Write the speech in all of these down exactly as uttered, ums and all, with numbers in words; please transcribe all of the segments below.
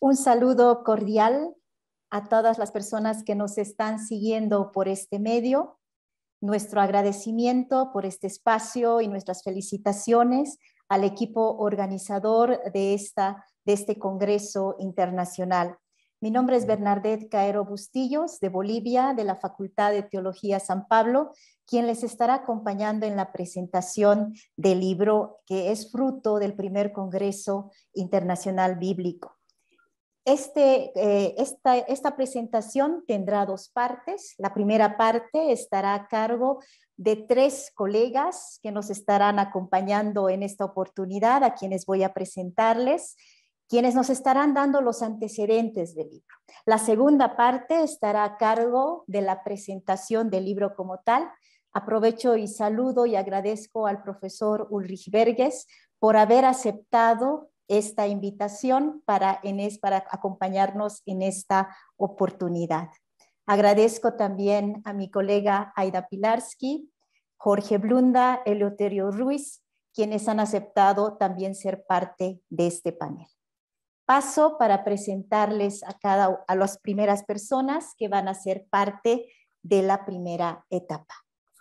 Un saludo cordial a todas las personas que nos están siguiendo por este medio. Nuestro agradecimiento por este espacio y nuestras felicitaciones al equipo organizador de, esta, de este Congreso Internacional. Mi nombre es Bernadette Caero Bustillos, de Bolivia, de la Facultad de Teología San Pablo, quien les estará acompañando en la presentación del libro que es fruto del primer Congreso Internacional Bíblico. Este, eh, esta, esta presentación tendrá dos partes. La primera parte estará a cargo de tres colegas que nos estarán acompañando en esta oportunidad, a quienes voy a presentarles, quienes nos estarán dando los antecedentes del libro. La segunda parte estará a cargo de la presentación del libro como tal. Aprovecho y saludo y agradezco al profesor Ulrich Berges por haber aceptado esta invitación para, en es, para acompañarnos en esta oportunidad. Agradezco también a mi colega Aida Pilarsky, Jorge Blunda, Eleuterio Ruiz, quienes han aceptado también ser parte de este panel. Paso para presentarles a, cada, a las primeras personas que van a ser parte de la primera etapa.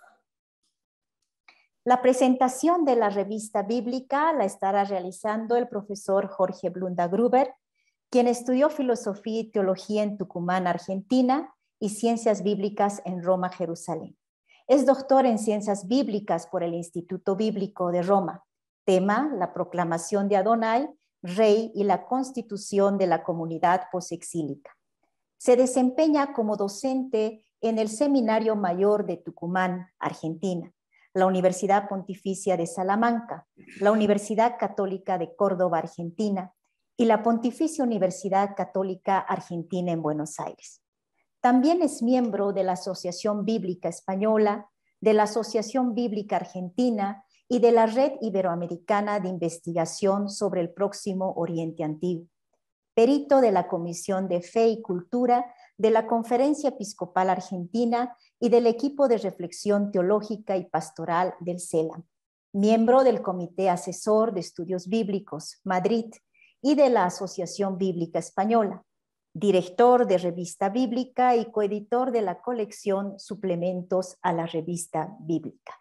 La presentación de la revista bíblica la estará realizando el profesor Jorge Blunda Gruber, quien estudió filosofía y teología en Tucumán, Argentina, y ciencias bíblicas en Roma, Jerusalén. Es doctor en ciencias bíblicas por el Instituto Bíblico de Roma. Tema: la proclamación de Adonai, rey, y la constitución de la comunidad posexílica. Se desempeña como docente en el Seminario Mayor de Tucumán, Argentina, la Universidad Pontificia de Salamanca, la Universidad Católica de Córdoba, Argentina, y la Pontificia Universidad Católica Argentina en Buenos Aires. También es miembro de la Asociación Bíblica Española, de la Asociación Bíblica Argentina y de la Red Iberoamericana de Investigación sobre el Próximo Oriente Antiguo. Perito de la Comisión de Fe y Cultura de la Conferencia Episcopal Argentina y del equipo de reflexión teológica y pastoral del CELAM. Miembro del Comité Asesor de Estudios Bíblicos, Madrid, y de la Asociación Bíblica Española. Director de Revista Bíblica y coeditor de la colección Suplementos a la Revista Bíblica.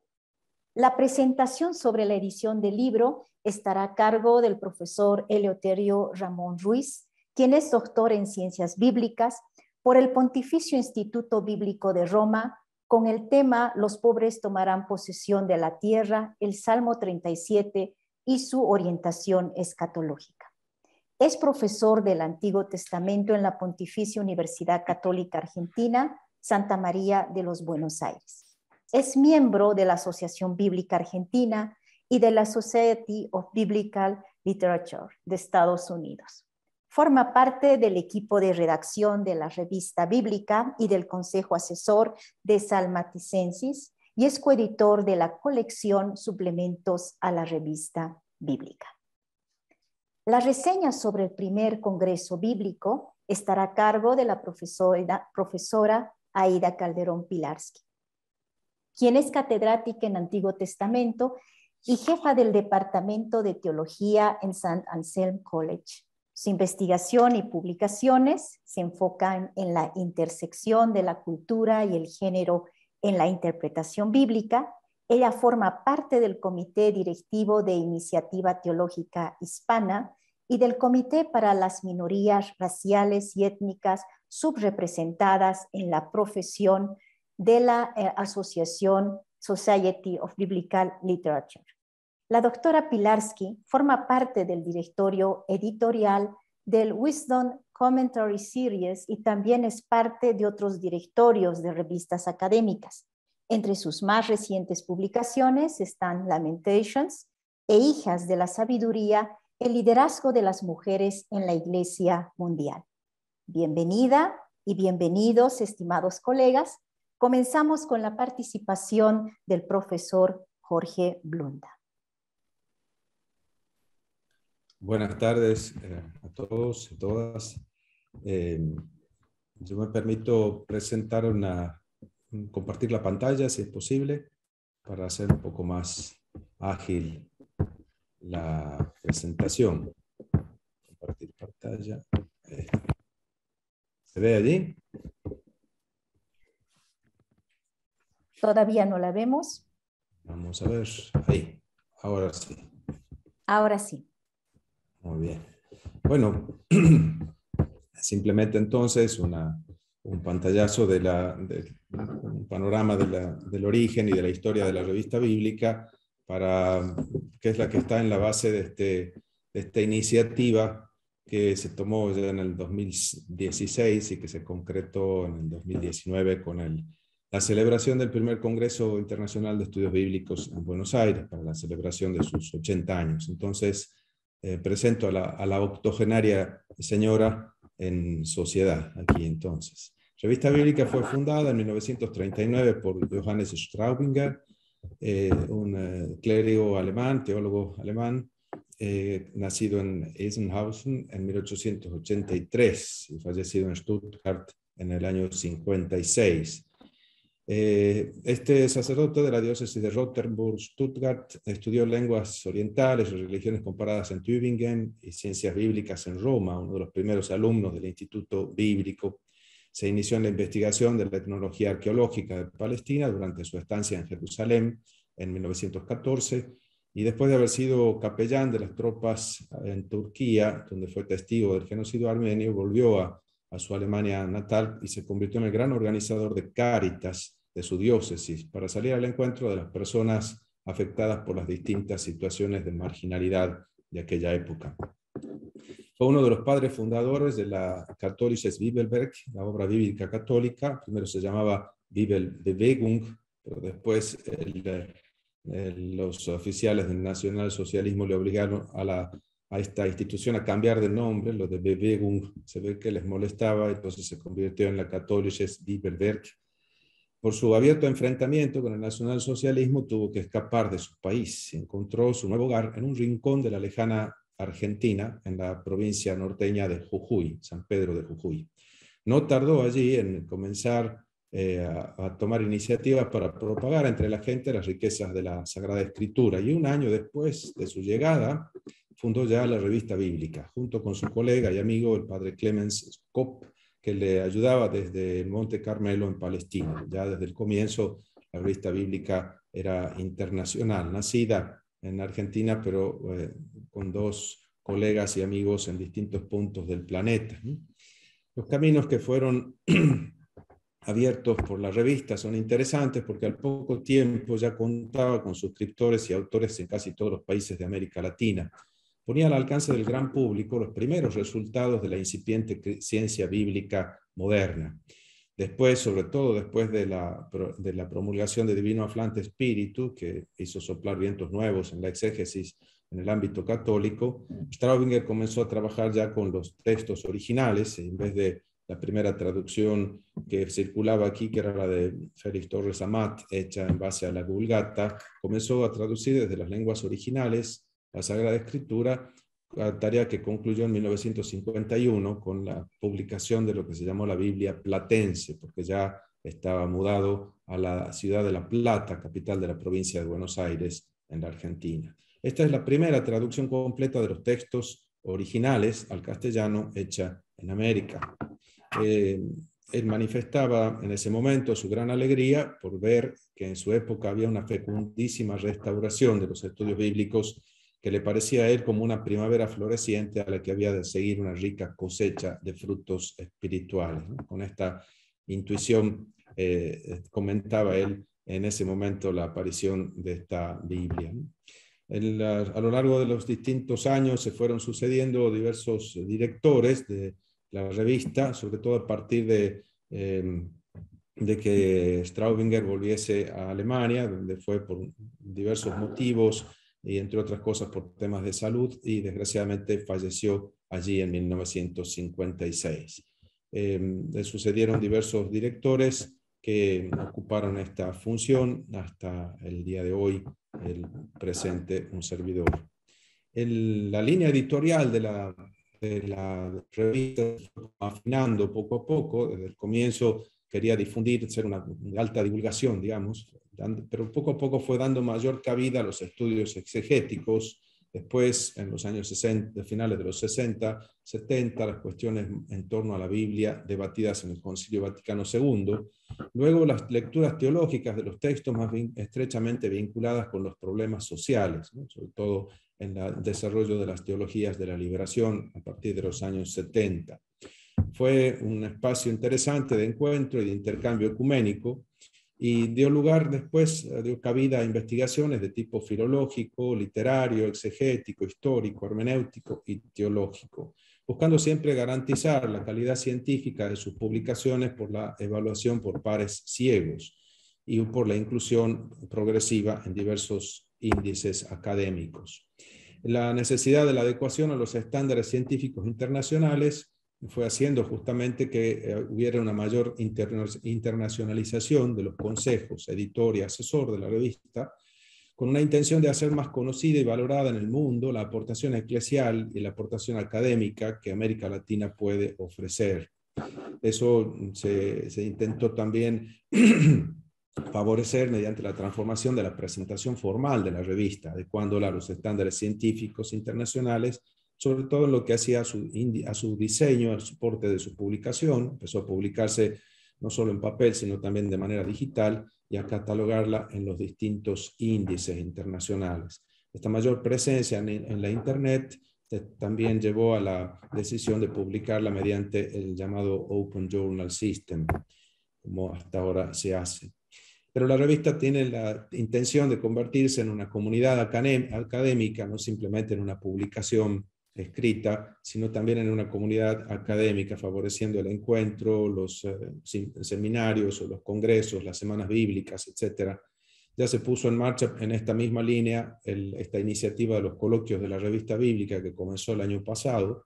La presentación sobre la edición del libro estará a cargo del profesor Eleuterio Ramón Ruiz, quien es doctor en Ciencias Bíblicas por el Pontificio Instituto Bíblico de Roma, con el tema Los pobres tomarán posesión de la tierra, el Salmo treinta y siete y su orientación escatológica. Es profesor del Antiguo Testamento en la Pontificia Universidad Católica Argentina, Santa María de los Buenos Aires. Es miembro de la Asociación Bíblica Argentina y de la Society of Biblical Literature de Estados Unidos. Forma parte del equipo de redacción de la revista bíblica y del Consejo Asesor de Salmaticensis y es coeditor de la colección Suplementos a la Revista Bíblica. La reseña sobre el primer Congreso Bíblico estará a cargo de la profesora, profesora Aida Calderón Pilarsky, quien es catedrática en Antiguo Testamento y jefa del Departamento de Teología en Saint Anselm College. Su investigación y publicaciones se enfocan en la intersección de la cultura y el género en la interpretación bíblica. Ella forma parte del Comité Directivo de Iniciativa Teológica Hispana y del Comité para las Minorías Raciales y Étnicas Subrepresentadas en la Profesión de la eh, Asociación Society of Biblical Literature. La doctora Pilarsky forma parte del directorio editorial del Wisdom Commentary Series y también es parte de otros directorios de revistas académicas. Entre sus más recientes publicaciones están Lamentations e Hijas de la Sabiduría, el liderazgo de las mujeres en la Iglesia Mundial. Bienvenida y bienvenidos, estimados colegas. Comenzamos con la participación del profesor Jorge Blunda. Buenas tardes eh, a todos y todas. Eh, yo me permito presentar una, compartir la pantalla, si es posible, para hacer un poco más ágil la presentación. Compartir pantalla. ¿Se ve allí? Todavía no la vemos. Vamos a ver. Ahí. Ahora sí. Ahora sí. Muy bien. Bueno, simplemente entonces una, un pantallazo de la, de, un panorama de la, del origen y de la historia de la revista bíblica, para, que es la que está en la base de, este, de esta iniciativa que se tomó ya en el dos mil dieciséis y que se concretó en el dos mil diecinueve con el, la celebración del primer Congreso Internacional de Estudios Bíblicos en Buenos Aires, para la celebración de sus ochenta años. Entonces, eh, presento a la, a la octogenaria señora en sociedad aquí entonces. Revista Bíblica fue fundada en mil novecientos treinta y nueve por Johannes Straubinger, eh, un eh, clérigo alemán, teólogo alemán, eh, nacido en Eisenhausen en mil ochocientos ochenta y tres y fallecido en Stuttgart en el año cincuenta y seis. Eh, este sacerdote de la diócesis de Rottenburg-Stuttgart estudió lenguas orientales y religiones comparadas en Tübingen y ciencias bíblicas en Roma, uno de los primeros alumnos del Instituto Bíblico. Se inició en la investigación de la etnología arqueológica de Palestina durante su estancia en Jerusalén en mil novecientos catorce, y después de haber sido capellán de las tropas en Turquía, donde fue testigo del genocidio armenio, volvió a, a su Alemania natal y se convirtió en el gran organizador de Cáritas de su diócesis, para salir al encuentro de las personas afectadas por las distintas situaciones de marginalidad de aquella época. Fue uno de los padres fundadores de la Katholisches Bibelwerk, la obra bíblica católica. Primero se llamaba Bibelbewegung, pero después el, el, los oficiales del nacionalsocialismo le obligaron a, la, a esta institución a cambiar de nombre. Lo de Bewegung se ve que les molestaba, entonces se convirtió en la Katholisches Bibelwerk. Por su abierto enfrentamiento con el nacionalsocialismo, tuvo que escapar de su país y encontró su nuevo hogar en un rincón de la lejana Argentina, en la provincia norteña de Jujuy, San Pedro de Jujuy. No tardó allí en comenzar eh, a, a tomar iniciativas para propagar entre la gente las riquezas de la Sagrada Escritura, y un año después de su llegada fundó ya la Revista Bíblica, junto con su colega y amigo el padre Clemens Kopp, que le ayudaba desde el Monte Carmelo en Palestina. Ya desde el comienzo la Revista Bíblica era internacional, nacida en Argentina, pero eh, con dos colegas y amigos en distintos puntos del planeta. Los caminos que fueron abiertos por la revista son interesantes porque al poco tiempo ya contaba con suscriptores y autores en casi todos los países de América Latina. Ponía al alcance del gran público los primeros resultados de la incipiente ciencia bíblica moderna. Después, sobre todo después de la, de la promulgación de Divino Aflante Espíritu, que hizo soplar vientos nuevos en la exégesis en el ámbito católico, Straubinger comenzó a trabajar ya con los textos originales, en vez de la primera traducción que circulaba aquí, que era la de Félix Torres Amat, hecha en base a la Vulgata. Comenzó a traducir desde las lenguas originales la Sagrada Escritura, tarea que concluyó en mil novecientos cincuenta y uno con la publicación de lo que se llamó la Biblia Platense, porque ya estaba mudado a la ciudad de La Plata, capital de la provincia de Buenos Aires, en la Argentina. Esta es la primera traducción completa de los textos originales al castellano hecha en América. Eh, él manifestaba en ese momento su gran alegría por ver que en su época había una fecundísima restauración de los estudios bíblicos, que le parecía a él como una primavera floreciente a la que había de seguir una rica cosecha de frutos espirituales, ¿no? Con esta intuición eh, comentaba él en ese momento la aparición de esta Biblia, ¿no? El, a, a lo largo de los distintos años se fueron sucediendo diversos directores de la revista, sobre todo a partir de, eh, de que Straubinger volviese a Alemania, donde fue por diversos motivos, y entre otras cosas por temas de salud, y desgraciadamente falleció allí en mil novecientos cincuenta y seis. Eh, le sucedieron diversos directores que ocuparon esta función hasta el día de hoy, el presente, un servidor. El, la línea editorial de la, de la revista fue afinando poco a poco. Desde el comienzo quería difundir, ser una alta divulgación, digamos, pero poco a poco fue dando mayor cabida a los estudios exegéticos Después, en los años sesenta, finales de los sesenta, setenta, las cuestiones en torno a la Biblia debatidas en el Concilio Vaticano segundo. Luego, las lecturas teológicas de los textos más vin- estrechamente vinculadas con los problemas sociales, ¿no? Sobre todo en el desarrollo de las teologías de la liberación a partir de los años setenta. Fue un espacio interesante de encuentro y de intercambio ecuménico, y dio lugar después, dio cabida a investigaciones de tipo filológico, literario, exegético, histórico, hermenéutico y teológico, buscando siempre garantizar la calidad científica de sus publicaciones por la evaluación por pares ciegos y por la inclusión progresiva en diversos índices académicos. La necesidad de la adecuación a los estándares científicos internacionales fue haciendo justamente que eh, hubiera una mayor interna internacionalización de los consejos, editor y asesor de la revista, con una intención de hacer más conocida y valorada en el mundo la aportación eclesial y la aportación académica que América Latina puede ofrecer. Eso se, se intentó también favorecer mediante la transformación de la presentación formal de la revista, adecuándola a los estándares científicos internacionales, sobre todo en lo que hacía a su, a su diseño, al soporte de su publicación. Empezó a publicarse no solo en papel, sino también de manera digital, y a catalogarla en los distintos índices internacionales. Esta mayor presencia en, en la Internet también llevó a la decisión de publicarla mediante el llamado Open Journal System, como hasta ahora se hace. Pero la revista tiene la intención de convertirse en una comunidad académica, no simplemente en una publicación escrita, sino también en una comunidad académica, favoreciendo el encuentro, los eh, seminarios o los congresos, las semanas bíblicas, etcétera. Ya se puso en marcha en esta misma línea el, esta iniciativa de los coloquios de la revista bíblica, que comenzó el año pasado,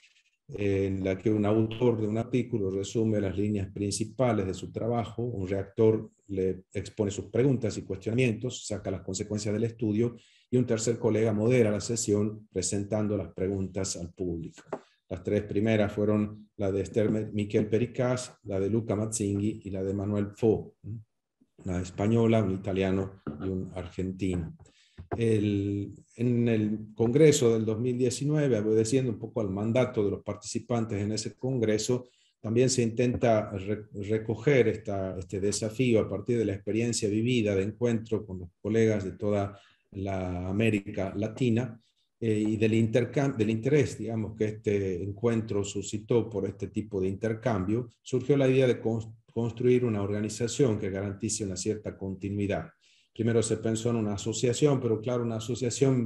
en la que un autor de un artículo resume las líneas principales de su trabajo, un redactor le expone sus preguntas y cuestionamientos, saca las consecuencias del estudio, y un tercer colega modera la sesión presentando las preguntas al público. Las tres primeras fueron la de Esther Miquel Pericas, la de Luca Mazzinghi y la de Manuel Fo, una española, un italiano y un argentino. El, en el Congreso del dos mil diecinueve, obedeciendo un poco al mandato de los participantes en ese Congreso, también se intenta re, recoger esta, este desafío a partir de la experiencia vivida de encuentro con los colegas de toda la América Latina eh, y del, intercambio, del interés, digamos, que este encuentro suscitó por este tipo de intercambio. Surgió la idea de construir una organización que garantice una cierta continuidad. Primero se pensó en una asociación, pero claro, una asociación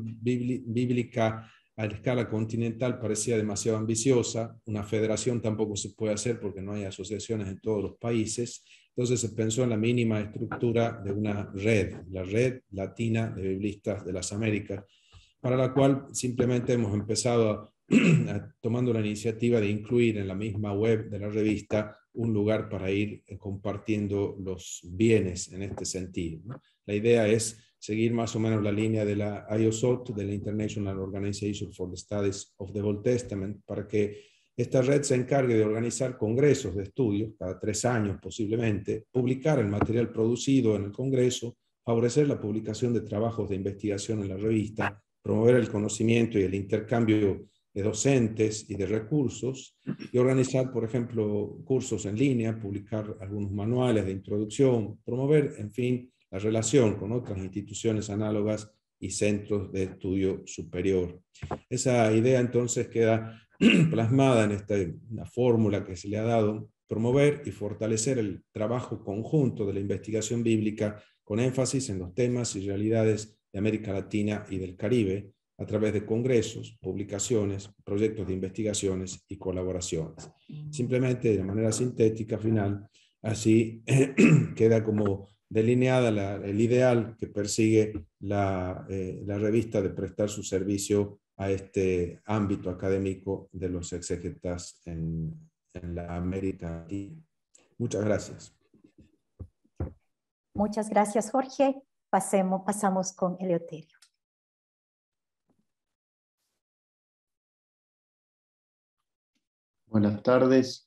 bíblica a escala continental parecía demasiado ambiciosa. Una federación tampoco se puede hacer porque no hay asociaciones en todos los países. Entonces se pensó en la mínima estructura de una red, la Red Latina de Biblistas de las Américas, para la cual simplemente hemos empezado a, a, tomando la iniciativa de incluir en la misma web de la revista un lugar para ir compartiendo los bienes en este sentido, ¿no? La idea es seguir más o menos la línea de la I O S O T, de la International Organization for the Studies of the Old Testament, para que esta red se encargue de organizar congresos de estudios, cada tres años posiblemente, publicar el material producido en el congreso, favorecer la publicación de trabajos de investigación en la revista, promover el conocimiento y el intercambio de docentes y de recursos, y organizar, por ejemplo, cursos en línea, publicar algunos manuales de introducción, promover, en fin, la relación con otras instituciones análogas y centros de estudio superior. Esa idea entonces queda plasmada en esta una fórmula que se le ha dado: promover y fortalecer el trabajo conjunto de la investigación bíblica con énfasis en los temas y realidades de América Latina y del Caribe, a través de congresos, publicaciones, proyectos de investigaciones y colaboraciones. Simplemente de manera sintética final, así queda como delineada la, el ideal que persigue la, eh, la revista de prestar su servicio a este ámbito académico de los exégetas en, en la América Latina. Muchas gracias. Muchas gracias, Jorge. Pasemos, pasamos con Eleuterio. Buenas tardes.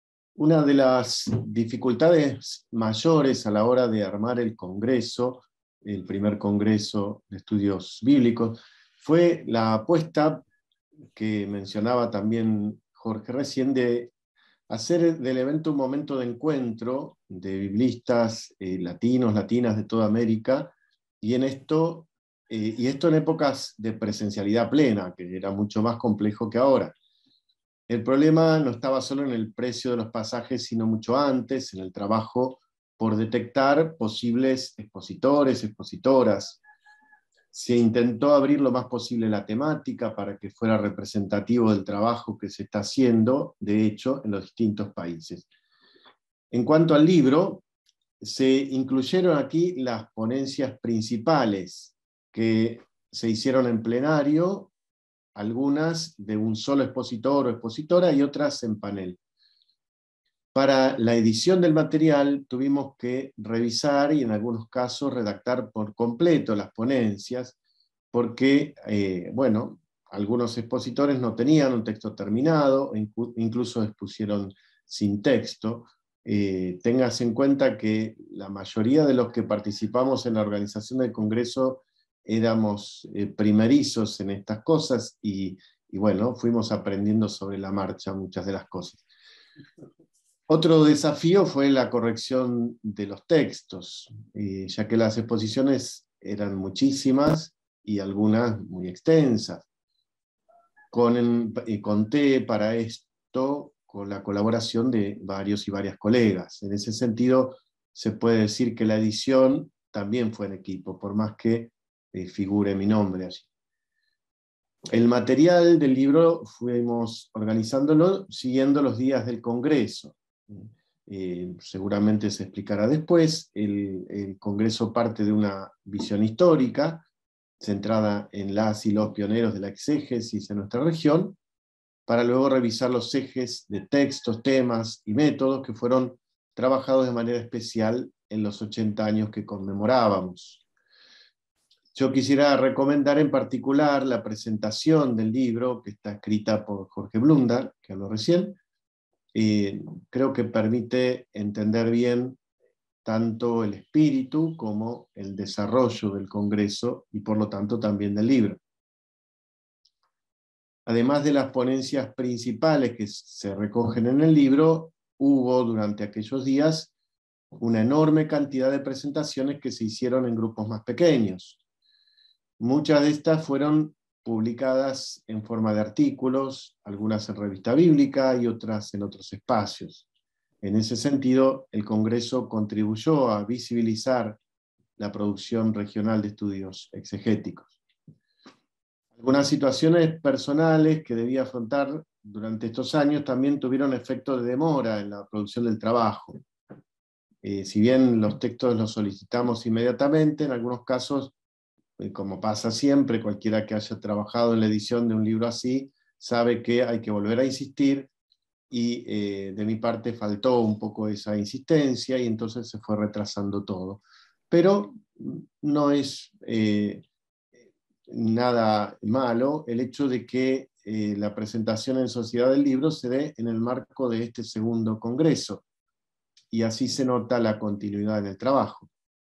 Una de las dificultades mayores a la hora de armar el Congreso el primer Congreso de Estudios Bíblicos. Fue la apuesta que mencionaba también Jorge recién, de hacer del evento un momento de encuentro de biblistas eh, latinos, latinas de toda América, y, en esto, eh, y esto en épocas de presencialidad plena, que era mucho más complejo que ahora. El problema no estaba solo en el precio de los pasajes, sino mucho antes, en el trabajo por detectar posibles expositores, expositoras. Se intentó abrir lo más posible la temática para que fuera representativo del trabajo que se está haciendo, de hecho, en los distintos países. En cuanto al libro, se incluyeron aquí las ponencias principales que se hicieron en plenario, algunas de un solo expositor o expositora y otras en panel. Para la edición del material tuvimos que revisar y en algunos casos redactar por completo las ponencias, porque, eh, bueno, algunos expositores no tenían un texto terminado, incluso expusieron sin texto. Eh, tengas en cuenta que la mayoría de los que participamos en la organización del Congreso éramos eh, primerizos en estas cosas y, y, bueno, fuimos aprendiendo sobre la marcha muchas de las cosas. Otro desafío fue la corrección de los textos, eh, ya que las exposiciones eran muchísimas y algunas muy extensas. Con, eh, conté para esto con la colaboración de varios y varias colegas. En ese sentido, se puede decir que la edición también fue en equipo, por más que eh, figure mi nombre allí. El material del libro fuimos organizándolo siguiendo los días del Congreso. Eh, seguramente se explicará después. El, el Congreso parte de una visión histórica, centrada en las y los pioneros de la exégesis en nuestra región, para luego revisar los ejes de textos, temas y métodos que fueron trabajados de manera especial en los ochenta años que conmemorábamos. Yo quisiera recomendar en particular la presentación del libro, que está escrita por Jorge Blunda, que habló recién. Eh, creo que permite entender bien tanto el espíritu como el desarrollo del Congreso y por lo tanto también del libro. Además de las ponencias principales que se recogen en el libro, hubo durante aquellos días una enorme cantidad de presentaciones que se hicieron en grupos más pequeños. Muchas de estas fueron publicadas en forma de artículos, algunas en Revista Bíblica y otras en otros espacios. En ese sentido, el Congreso contribuyó a visibilizar la producción regional de estudios exegéticos. Algunas situaciones personales que debía afrontar durante estos años también tuvieron efecto de demora en la producción del trabajo. Eh, si bien los textos los solicitamos inmediatamente, en algunos casos, eh, como pasa siempre, cualquiera que haya trabajado en la edición de un libro así, sabe que hay que volver a insistir, y eh, de mi parte faltó un poco esa insistencia, y entonces se fue retrasando todo. Pero no es eh, nada malo el hecho de que eh, la presentación en sociedad del libro se dé en el marco de este segundo congreso, y así se nota la continuidad en el trabajo.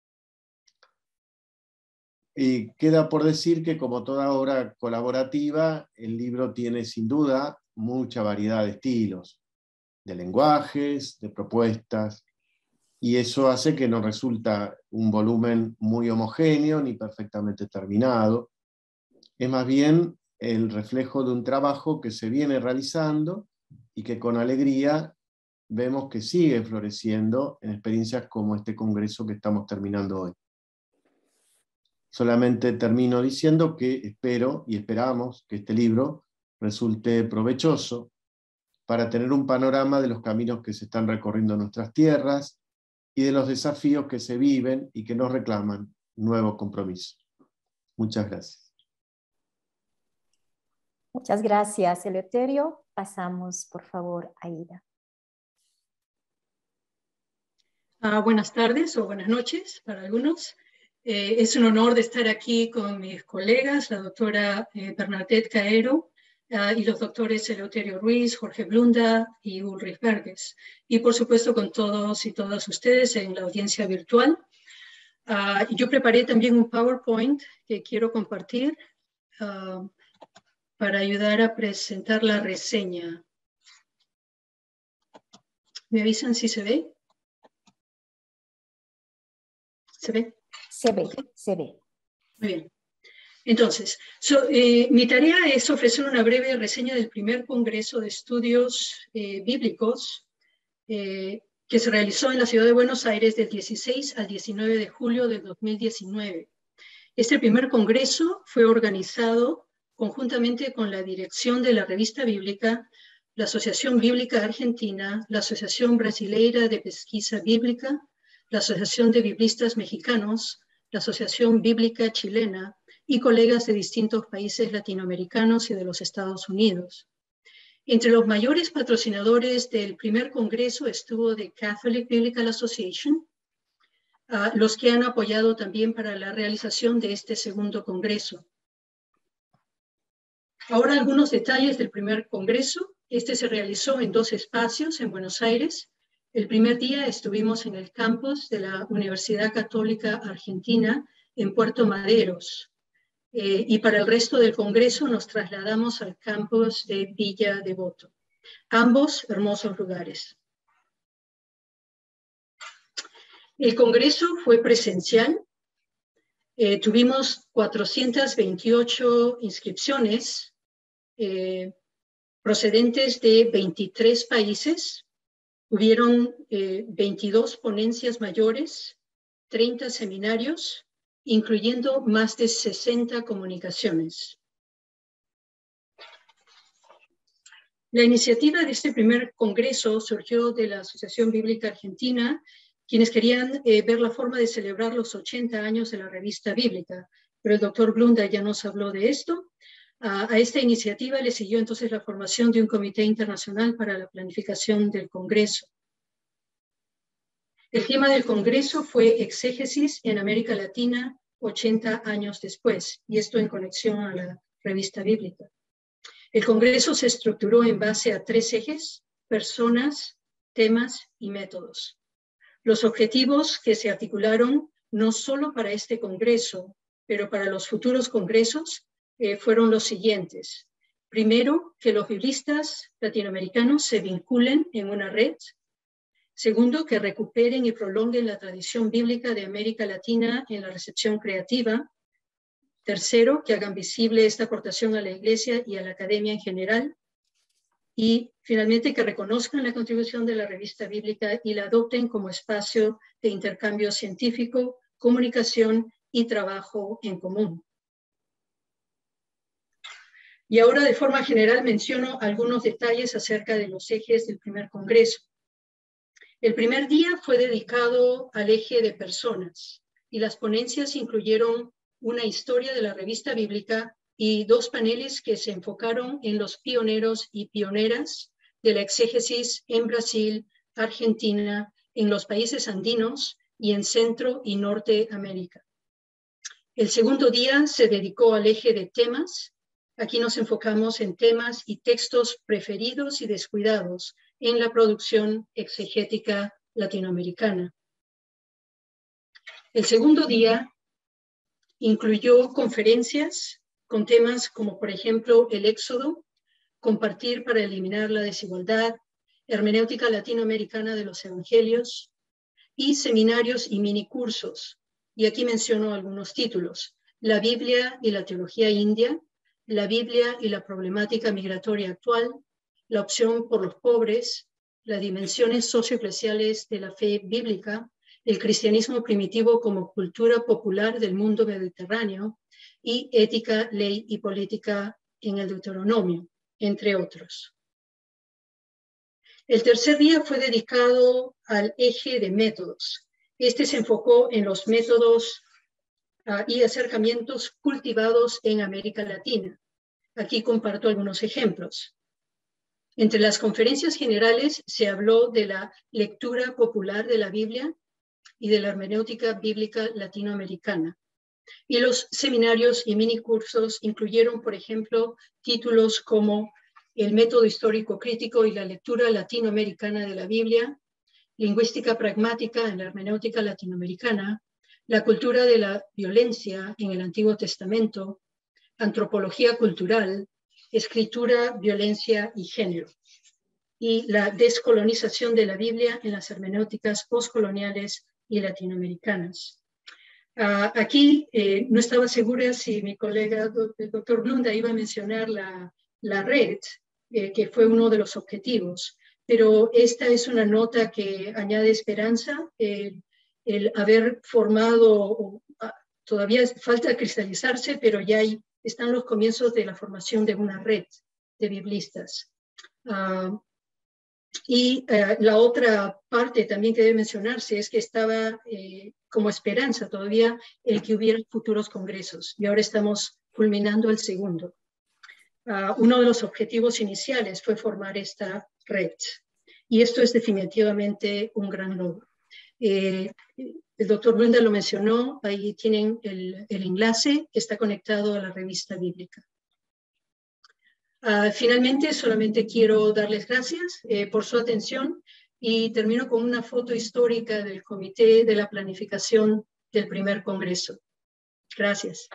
Y queda por decir que, como toda obra colaborativa, el libro tiene sin duda mucha variedad de estilos, de lenguajes, de propuestas, y eso hace que no resulta un volumen muy homogéneo ni perfectamente terminado. Es más bien el reflejo de un trabajo que se viene realizando y que con alegría vemos que sigue floreciendo en experiencias como este congreso que estamos terminando hoy. Solamente termino diciendo que espero y esperamos que este libro resulte provechoso para tener un panorama de los caminos que se están recorriendo en nuestras tierras y de los desafíos que se viven y que nos reclaman nuevos compromisos. Muchas gracias. Muchas gracias, Eleuterio. Pasamos, por favor, a Ida. Uh, buenas tardes o buenas noches para algunos. Eh, es un honor de estar aquí con mis colegas, la doctora eh, Bernadette Caero, uh, y los doctores Eleuterio Ruiz, Jorge Blunda y Ulrich Berges. Y por supuesto con todos y todas ustedes en la audiencia virtual. Uh, yo preparé también un PowerPoint que quiero compartir uh, para ayudar a presentar la reseña. ¿Me avisan si se ve? ¿Se ve? Se ve, Okay. se ve. Muy bien. Entonces, so, eh, mi tarea es ofrecer una breve reseña del primer Congreso de Estudios eh, Bíblicos eh, que se realizó en la ciudad de Buenos Aires del dieciséis al diecinueve de julio del dos mil diecinueve. Este primer congreso fue organizado conjuntamente con la dirección de la Revista Bíblica, la Asociación Bíblica Argentina, la Asociación Brasileira de Pesquisa Bíblica, la Asociación de Biblistas Mexicanos, la Asociación Bíblica Chilena y colegas de distintos países latinoamericanos y de los Estados Unidos. Entre los mayores patrocinadores del primer congreso estuvo The Catholic Biblical Association, uh, los que han apoyado también para la realización de este segundo congreso. Ahora algunos detalles del primer congreso. Este se realizó en dos espacios en Buenos Aires. El primer día estuvimos en el campus de la Universidad Católica Argentina en Puerto Maderos. Eh, y para el resto del congreso nos trasladamos al campus de Villa Devoto. Ambos hermosos lugares. El congreso fue presencial. Eh, tuvimos cuatrocientas veintiocho inscripciones eh, procedentes de veintitrés países. Hubieron eh, veintidós ponencias mayores, treinta seminarios, incluyendo más de sesenta comunicaciones. La iniciativa de este primer congreso surgió de la Asociación Bíblica Argentina, quienes querían eh, ver la forma de celebrar los ochenta años de la Revista Bíblica, pero el doctor Blunda ya nos habló de esto. Uh, a esta iniciativa le siguió entonces la formación de un comité internacional para la planificación del congreso. El tema del congreso fue exégesis en América Latina ochenta años después, y esto en conexión a la Revista Bíblica. El congreso se estructuró en base a tres ejes: personas, temas y métodos. Los objetivos que se articularon no solo para este congreso, pero para los futuros congresos, eh, fueron los siguientes. Primero, que los biblistas latinoamericanos se vinculen en una red. Segundo, que recuperen y prolonguen la tradición bíblica de América Latina en la recepción creativa. Tercero, que hagan visible esta aportación a la Iglesia y a la academia en general. Y finalmente, que reconozcan la contribución de la Revista Bíblica y la adopten como espacio de intercambio científico, comunicación y trabajo en común. Y ahora, de forma general, menciono algunos detalles acerca de los ejes del primer congreso. El primer día fue dedicado al eje de personas, y las ponencias incluyeron una historia de la Revista Bíblica y dos paneles que se enfocaron en los pioneros y pioneras de la exégesis en Brasil, Argentina, en los países andinos y en Centro y Norteamérica. El segundo día se dedicó al eje de temas. Aquí nos enfocamos en temas y textos preferidos y descuidados en la producción exegética latinoamericana. El segundo día incluyó conferencias con temas como, por ejemplo, el Éxodo, compartir para eliminar la desigualdad, hermenéutica latinoamericana de los evangelios, y seminarios y minicursos. Y aquí menciono algunos títulos: La Biblia y la teología india, La Biblia y la problemática migratoria actual, La opción por los pobres, Las dimensiones socioeclesiales de la fe bíblica, El cristianismo primitivo como cultura popular del mundo mediterráneo, y Ética, Ley y Política en el Deuteronomio, entre otros. El tercer día fue dedicado al eje de métodos. Este se enfocó en los métodos uh, y acercamientos cultivados en América Latina. Aquí comparto algunos ejemplos. Entre las conferencias generales se habló de la lectura popular de la Biblia y de la hermenéutica bíblica latinoamericana. Y los seminarios y minicursos incluyeron, por ejemplo, títulos como El método histórico crítico y la lectura latinoamericana de la Biblia, Lingüística pragmática en la hermenéutica latinoamericana, la cultura de la violencia en el Antiguo Testamento, antropología cultural, escritura, violencia y género, y la descolonización de la Biblia en las hermenéuticas postcoloniales y latinoamericanas. Uh, aquí eh, no estaba segura si mi colega, el doctor Blunda, iba a mencionar la, la red, eh, que fue uno de los objetivos, pero esta es una nota que añade esperanza. Eh, el haber formado, todavía falta cristalizarse, pero ya hay, están los comienzos de la formación de una red de biblistas. Uh, y uh, la otra parte también que debe mencionarse es que estaba eh, como esperanza todavía el que hubiera futuros congresos, y ahora estamos culminando el segundo. Uh, uno de los objetivos iniciales fue formar esta red, y esto es definitivamente un gran logro. Eh, el doctor Blunda lo mencionó, ahí tienen el, el enlace que está conectado a la revista bíblica. Uh, finalmente, solamente quiero darles gracias eh, por su atención, y termino con una foto histórica del Comité de la Planificación del primer Congreso. Gracias.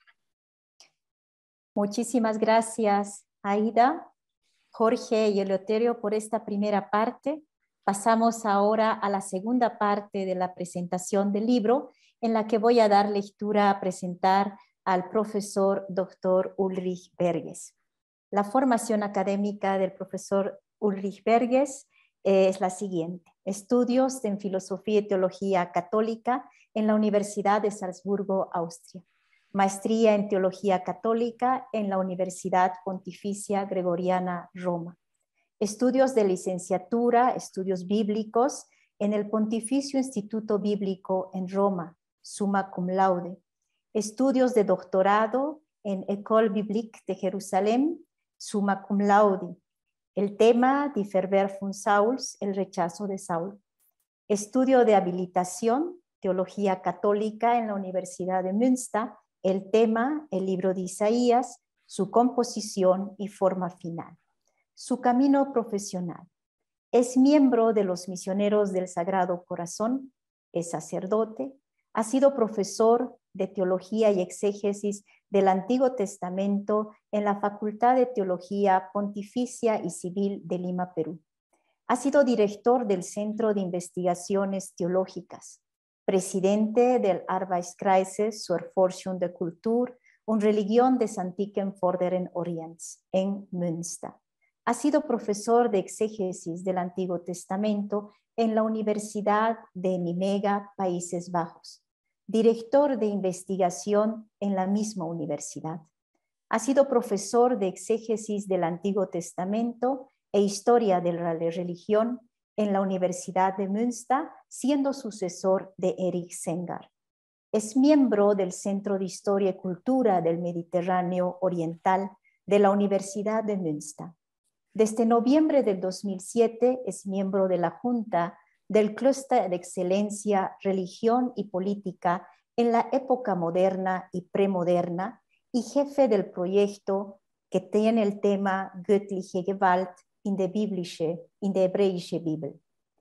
Muchísimas gracias, Aida, Jorge y Eleuterio, por esta primera parte. Pasamos ahora a la segunda parte de la presentación del libro, en la que voy a dar lectura a presentar al profesor doctor Ulrich Berges. La formación académica del profesor Ulrich Berges es la siguiente: estudios en Filosofía y Teología Católica en la Universidad de Salzburgo, Austria. Maestría en Teología Católica en la Universidad Pontificia Gregoriana, Roma. Estudios de licenciatura, estudios bíblicos en el Pontificio Instituto Bíblico en Roma, summa cum laude. Estudios de doctorado en École Biblique de Jerusalén, summa cum laude. El tema Die Verwerfung Sauls, el rechazo de Saúl. Estudio de habilitación, Teología Católica en la Universidad de Münster. El tema, el libro de Isaías, su composición y forma final. Su camino profesional. Es miembro de los Misioneros del Sagrado Corazón, es sacerdote, ha sido profesor de Teología y Exégesis del Antiguo Testamento en la Facultad de Teología Pontificia y Civil de Lima, Perú. Ha sido director del Centro de Investigaciones Teológicas, presidente del Arbeitskreises zur Erforschung der Kultur und Religion des Antiken Vorderen Orients en Münster. Ha sido profesor de exégesis del Antiguo Testamento en la Universidad de Nimega, Países Bajos. Director de investigación en la misma universidad. Ha sido profesor de exégesis del Antiguo Testamento e historia de la religión en la Universidad de Münster, siendo sucesor de Erich Sengar. Es miembro del Centro de Historia y Cultura del Mediterráneo Oriental de la Universidad de Münster. Desde noviembre del dos mil siete es miembro de la Junta del Clúster de Excelencia, Religión y Política en la época moderna y premoderna, y jefe del proyecto que tiene el tema Göttliche Gewalt in der Biblische, in der Hebräische Bibel.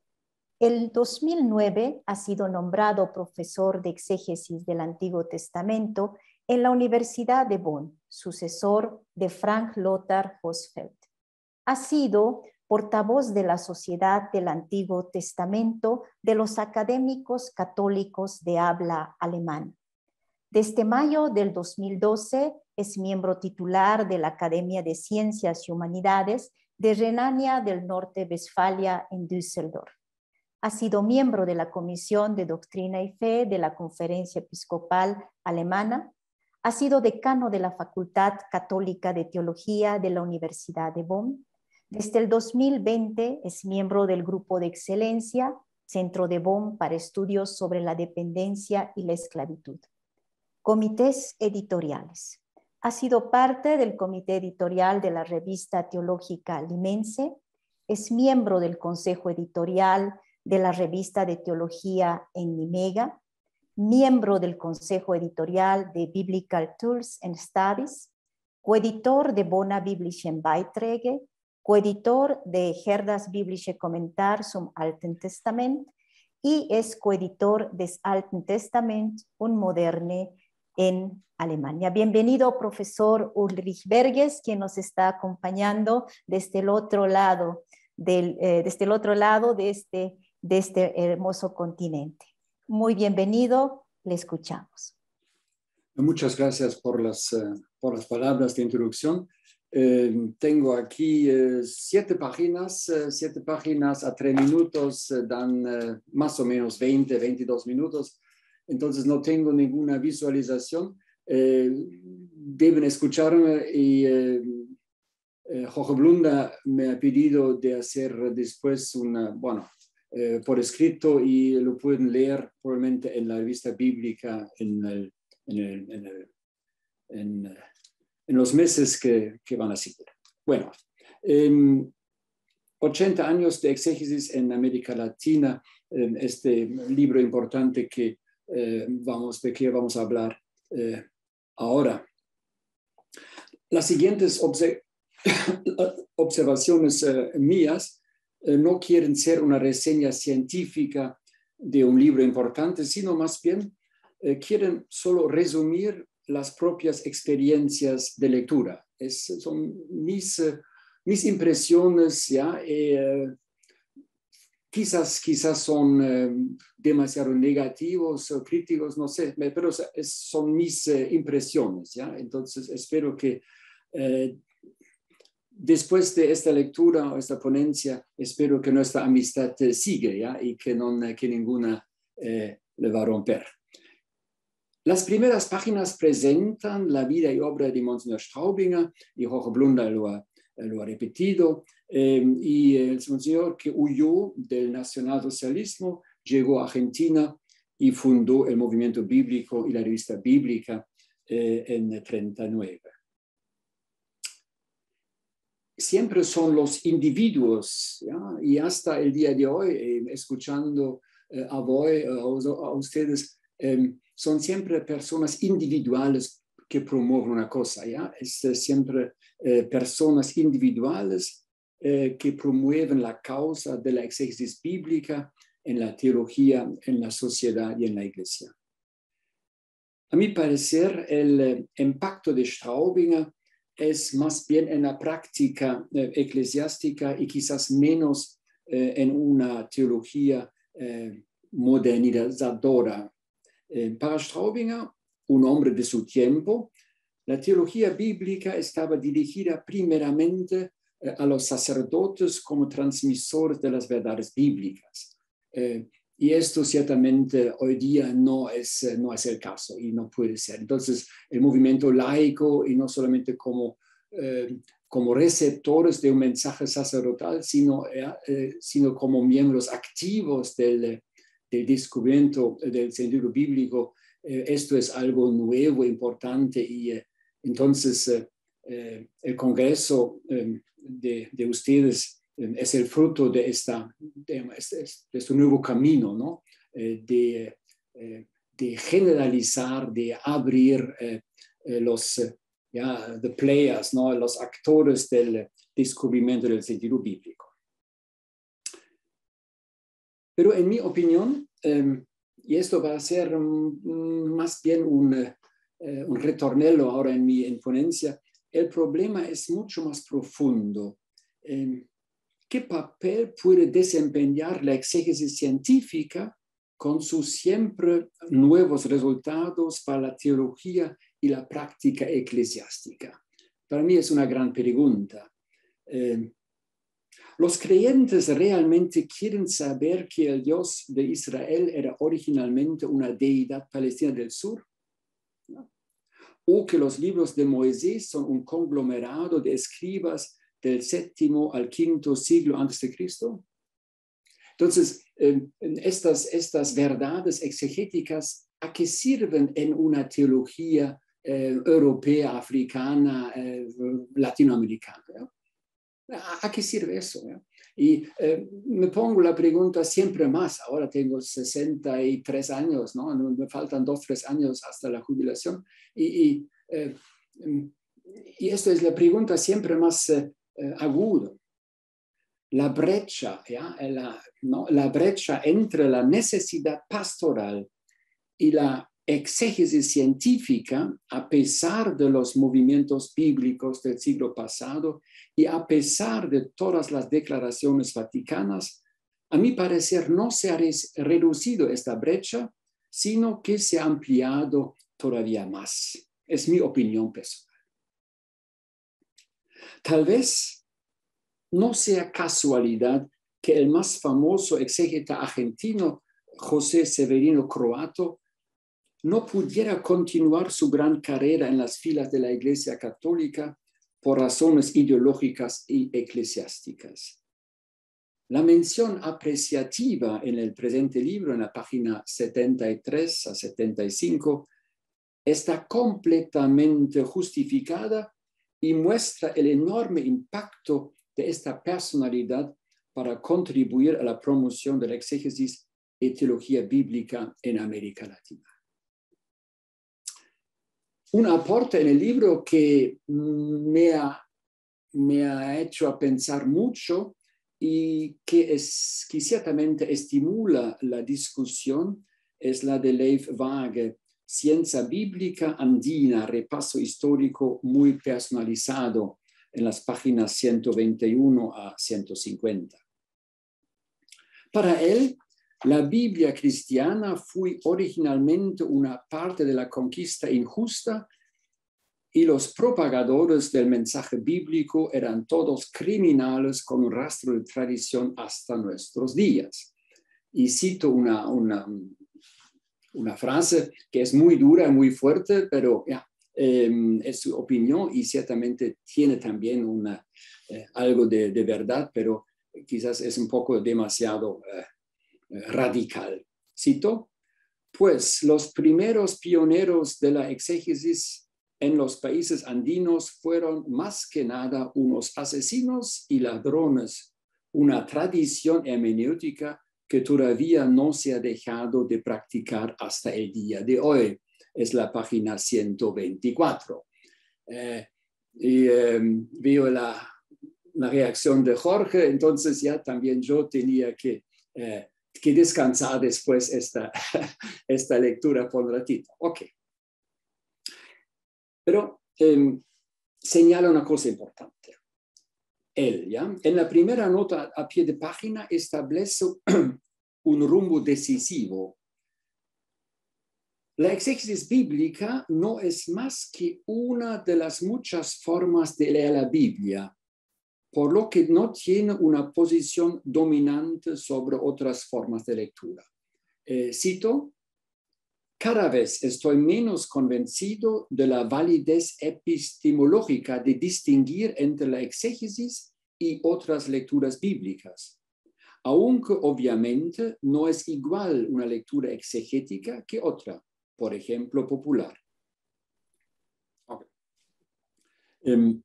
El dos mil nueve ha sido nombrado profesor de exégesis del Antiguo Testamento en la Universidad de Bonn, sucesor de Frank Lothar Hosfeld. Ha sido portavoz de la Sociedad del Antiguo Testamento de los Académicos Católicos de Habla Alemana. Desde mayo del dos mil doce es miembro titular de la Academia de Ciencias y Humanidades de Renania del Norte-Westfalia en Düsseldorf. Ha sido miembro de la Comisión de Doctrina y Fe de la Conferencia Episcopal Alemana. Ha sido decano de la Facultad Católica de Teología de la Universidad de Bonn. Desde el dos mil veinte es miembro del Grupo de Excelencia, Centro de Bonn para Estudios sobre la Dependencia y la Esclavitud. Comités editoriales. Ha sido parte del comité editorial de la revista teológica Limense. Es miembro del consejo editorial de la revista de teología en Nimega. Miembro del consejo editorial de Biblical Tools and Studies. Coeditor de Bona Biblischen Beiträge. Coeditor de Herdas Biblische Kommentar zum Alten Testament y es coeditor des Alten Testament und Moderne en Alemania. Bienvenido, profesor Ulrich Berges, quien nos está acompañando desde el otro lado, del, eh, desde el otro lado de este, de este hermoso continente. Muy bienvenido, le escuchamos. Muchas gracias por las, uh, por las palabras de introducción. Eh, tengo aquí eh, siete páginas, eh, siete páginas a tres minutos, eh, dan eh, más o menos veinte, veintidós minutos. Entonces no tengo ninguna visualización. Eh, deben escucharme y eh, eh, Jorge Blunda me ha pedido de hacer después una, bueno, eh, por escrito y lo pueden leer probablemente en la revista bíblica en, el, en, el, en, el, en, en los meses que, que van a seguir. Bueno, eh, ochenta años de exégesis en América Latina, eh, este libro importante que eh, vamos, de que vamos a hablar eh, ahora. Las siguientes obse observaciones eh, mías eh, no quieren ser una reseña científica de un libro importante, sino más bien eh, quieren solo resumir las propias experiencias de lectura. Es, son mis, eh, mis impresiones, ¿ya? Eh, quizás, quizás son eh, demasiado negativos o críticos, no sé, pero es, son mis eh, impresiones, ¿ya? Entonces espero que eh, después de esta lectura o esta ponencia, espero que nuestra amistad eh, siga, ¿ya? Y que, no, que ninguna eh, le va a romper. Las primeras páginas presentan la vida y obra de Monseñor Straubinger, y Jorge Blunda lo ha, lo ha repetido, eh, y el Monseñor que huyó del nacionalsocialismo, llegó a Argentina y fundó el movimiento bíblico y la revista bíblica eh, en treinta y nueve. Siempre son los individuos, ¿ya? Y hasta el día de hoy, eh, escuchando eh, a, voy, a, a ustedes, eh, son siempre personas individuales que promueven una cosa, ¿ya? Es eh, siempre eh, personas individuales eh, que promueven la causa de la exégesis bíblica en la teología, en la sociedad y en la iglesia. A mi parecer, el eh, impacto de Straubinger es más bien en la práctica eh, eclesiástica y quizás menos eh, en una teología eh, modernizadora. Eh, para Straubinger, un hombre de su tiempo, la teología bíblica estaba dirigida primeramente eh, a los sacerdotes como transmisores de las verdades bíblicas. Eh, y esto ciertamente hoy día no es, no es el caso y no puede ser. Entonces, el movimiento laico, y no solamente como, eh, como receptores de un mensaje sacerdotal, sino, eh, sino como miembros activos del, del descubrimiento del sentido bíblico, eh, esto es algo nuevo, importante, y eh, entonces eh, eh, el Congreso eh, de, de ustedes es el fruto de, esta, de, este, de este nuevo camino, ¿no? Eh, de, eh, de generalizar, de abrir eh, los yeah, the players, ¿no? Los actores del descubrimiento del sentido bíblico. Pero en mi opinión, eh, y esto va a ser um, más bien un, uh, un retornello ahora en mi en ponencia, el problema es mucho más profundo. Eh, ¿Qué papel puede desempeñar la exégesis científica con sus siempre nuevos resultados para la teología y la práctica eclesiástica? Para mí es una gran pregunta. Eh, ¿Los creyentes realmente quieren saber que el Dios de Israel era originalmente una deidad palestina del sur? ¿No? ¿O que los libros de Moisés son un conglomerado de escribas del séptimo al quinto siglo antes de Cristo? Entonces, eh, estas, estas verdades exegéticas, ¿a qué sirven en una teología eh, europea, africana, eh, latinoamericana? ¿no? ¿A, ¿A qué sirve eso? ¿no? Y eh, me pongo la pregunta siempre más, ahora tengo sesenta y tres años, ¿no? Me faltan dos, tres años hasta la jubilación, y, y, eh, y esto es la pregunta siempre más eh, Eh, agudo. la brecha, ¿ya? la, ¿no? la brecha entre la necesidad pastoral y la exégesis científica, a pesar de los movimientos bíblicos del siglo pasado y a pesar de todas las declaraciones vaticanas, a mi parecer no se ha reducido esta brecha, sino que se ha ampliado todavía más. Es mi opinión personal. Tal vez no sea casualidad que el más famoso exégeta argentino, José Severino Croato, no pudiera continuar su gran carrera en las filas de la Iglesia Católica por razones ideológicas y eclesiásticas. La mención apreciativa en el presente libro, en la página setenta y tres a setenta y cinco, está completamente justificada y muestra el enorme impacto de esta personalidad para contribuir a la promoción de la exégesis y teología bíblica en América Latina. Un aporte en el libro que me ha, me ha hecho a pensar mucho y que, es, que ciertamente estimula la discusión es la de Leif Waage, Ciencia Bíblica Andina, repaso histórico muy personalizado, en las páginas ciento veintiuno a ciento cincuenta. Para él, la Biblia cristiana fue originalmente una parte de la conquista injusta y los propagadores del mensaje bíblico eran todos criminales con un rastro de tradición hasta nuestros días. Y cito una, una, una frase que es muy dura, muy fuerte, pero ya, eh, es su opinión y ciertamente tiene también una, eh, algo de, de verdad, pero quizás es un poco demasiado eh, radical. Cito, pues los primeros pioneros de la exégesis en los países andinos fueron más que nada unos asesinos y ladrones, una tradición hermenéutica que todavía no se ha dejado de practicar hasta el día de hoy. Es la página ciento veinticuatro. Eh, y eh, veo la, la reacción de Jorge, entonces ya también yo tenía que, eh, que descansar después esta, esta lectura por un ratito. Ok. Pero eh, señala una cosa importante. Él, ¿ya? En la primera nota a pie de página establece un rumbo decisivo. La exégesis bíblica no es más que una de las muchas formas de leer la Biblia, por lo que no tiene una posición dominante sobre otras formas de lectura. Eh, cito, cada vez estoy menos convencido de la validez epistemológica de distinguir entre la exégesis y otras lecturas bíblicas, aunque obviamente no es igual una lectura exegética que otra, por ejemplo, popular. Okay. Um,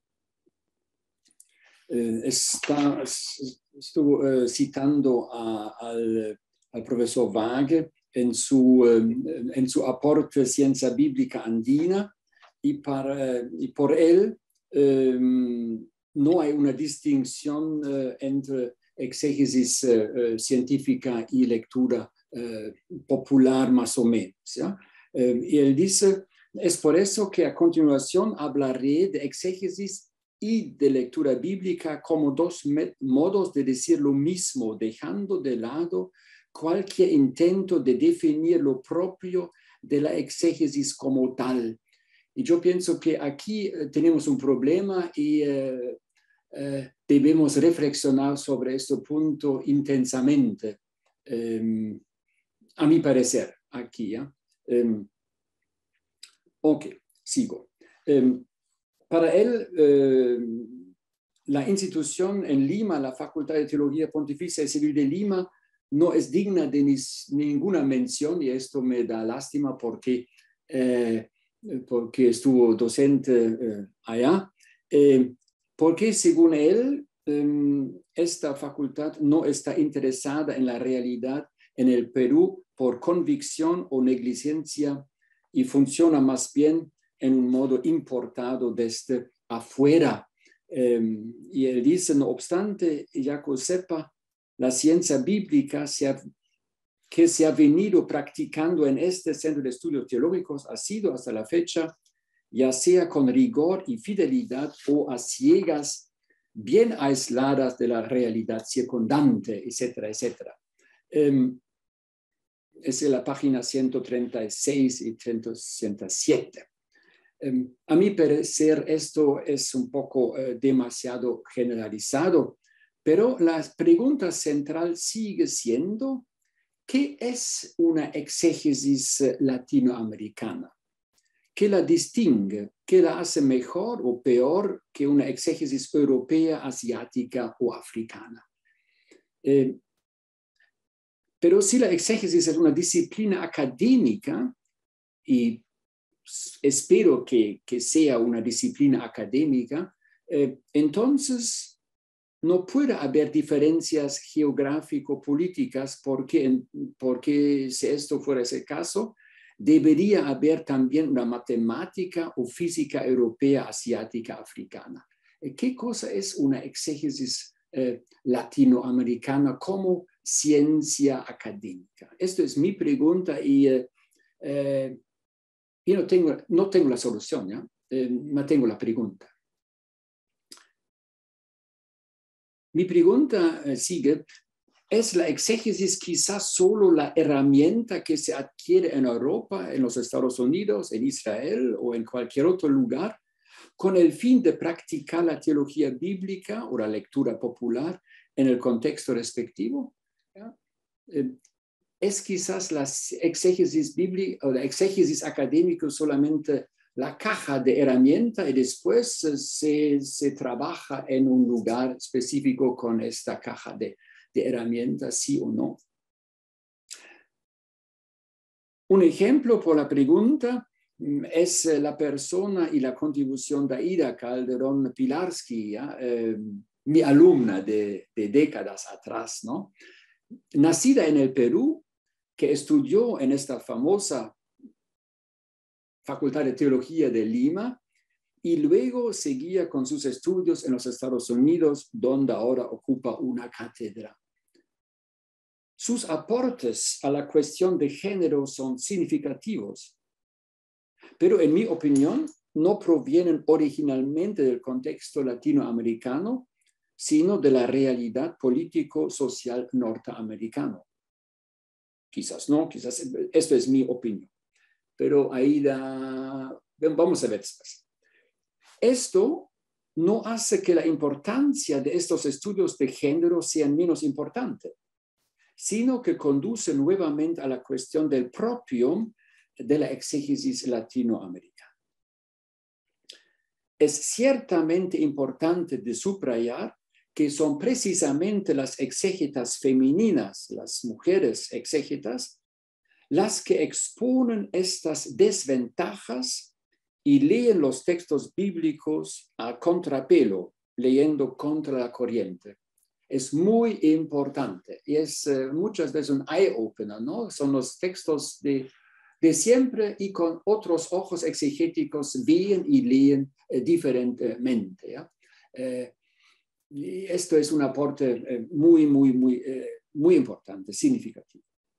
eh, está, estuvo eh, citando a, al, al profesor Waage en su, eh, en su aporte Ciencia Bíblica Andina, y, para, y por él eh, no hay una distinción eh, entre exégesis eh, científica y lectura eh, popular más o menos. ¿Ya? Eh, y él dice, es por eso que a continuación hablaré de exégesis y de lectura bíblica como dos modos de decir lo mismo, dejando de lado cualquier intento de definir lo propio de la exégesis como tal. Y yo pienso que aquí eh, tenemos un problema y eh, eh, debemos reflexionar sobre este punto intensamente, eh, a mi parecer, aquí. ¿ya? Eh, ok, sigo. Eh, para él, eh, la institución en Lima, la Facultad de Teología Pontificia y Civil de Lima, no es digna de ni, ninguna mención, y esto me da lástima porque, eh, porque estuvo docente eh, allá, eh, porque según él, eh, esta facultad no está interesada en la realidad en el Perú por convicción o negligencia y funciona más bien en un modo importado desde afuera. Eh, y él dice, no obstante, Jaco sepa, la ciencia bíblica se ha, que se ha venido practicando en este centro de estudios teológicos ha sido hasta la fecha, ya sea con rigor y fidelidad o a ciegas, bien aisladas de la realidad circundante, etcétera, etcétera. Eh, es en la página ciento treinta y seis y ciento siete. Eh, a mi parecer, esto es un poco eh, demasiado generalizado, pero la pregunta central sigue siendo, ¿qué es una exégesis latinoamericana? ¿Qué la distingue? ¿Qué la hace mejor o peor que una exégesis europea, asiática o africana? Eh, pero si la exégesis es una disciplina académica, y espero que, que sea una disciplina académica, eh, entonces no puede haber diferencias geográfico-políticas porque, porque si esto fuera ese caso, debería haber también una matemática o física europea, asiática, africana. ¿Qué cosa es una exégesis eh, latinoamericana como ciencia académica? Esto es mi pregunta y eh, eh, yo no tengo, no tengo la solución, ¿ya? Eh, no tengo la pregunta. Mi pregunta eh, sigue. ¿Es la exégesis quizás solo la herramienta que se adquiere en Europa, en los Estados Unidos, en Israel o en cualquier otro lugar, con el fin de practicar la teología bíblica o la lectura popular en el contexto respectivo? ¿Ya? Eh, ¿Es quizás la exégesis bíblica o la exégesis académica solamente la caja de herramienta y después se, se trabaja en un lugar específico con esta caja de de herramientas, sí o no? Un ejemplo por la pregunta es la persona y la contribución de Aida Calderón Pilarski, ¿ya? Eh, mi alumna de, de décadas atrás, ¿no? Nacida en el Perú, que estudió en esta famosa Facultad de Teología de Lima y luego seguía con sus estudios en los Estados Unidos, donde ahora ocupa una cátedra. Sus aportes a la cuestión de género son significativos, pero en mi opinión no provienen originalmente del contexto latinoamericano, sino de la realidad político-social norteamericano. Quizás no, quizás esto es mi opinión, pero ahí da, vamos a ver después. Esto no hace que la importancia de estos estudios de género sean menos importante, sino que conduce nuevamente a la cuestión del propio de la exégesis latinoamericana. Es ciertamente importante de subrayar que son precisamente las exégetas femeninas, las mujeres exégetas, las que exponen estas desventajas y leen los textos bíblicos a contrapelo, leyendo contra la corriente. Es muy importante y es uh, muchas veces un eye-opener, ¿no? Son los textos de, de siempre y con otros ojos exegéticos ven y leen eh, diferentemente, ¿ya? Eh, y esto es un aporte eh, muy, muy, muy, eh, muy importante, significativo.